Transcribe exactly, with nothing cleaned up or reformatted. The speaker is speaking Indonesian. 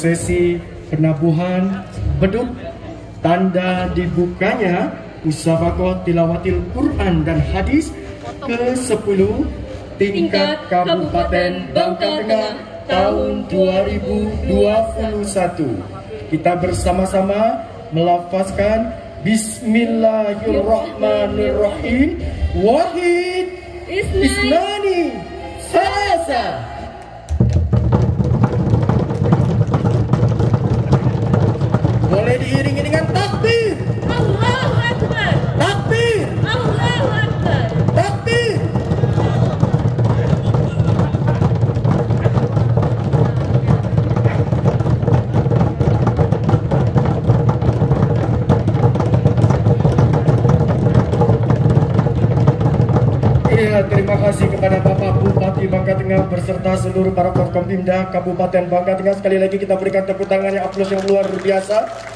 prosesi penabuhan beduk, tanda dibukanya musabaqah tilawatil Quran dan hadis ke sepuluh tingkat Kabupaten Bangka Tengah tahun dua ribu dua puluh satu. Kita bersama-sama melafazkan Bismillahirrahmanirrahim. Wahid Isnani Salasa. Boleh diiringi dengan takbir. Allahu Akbar. Takbir. Allahu Akbar. Takbir. Ya, terima kasih kepada Bapak Bupati Bangka Tengah beserta seluruh para Forkompimda Kabupaten Bangka Tengah. Sekali lagi kita berikan tepuk tangan yang aplaus yang luar biasa.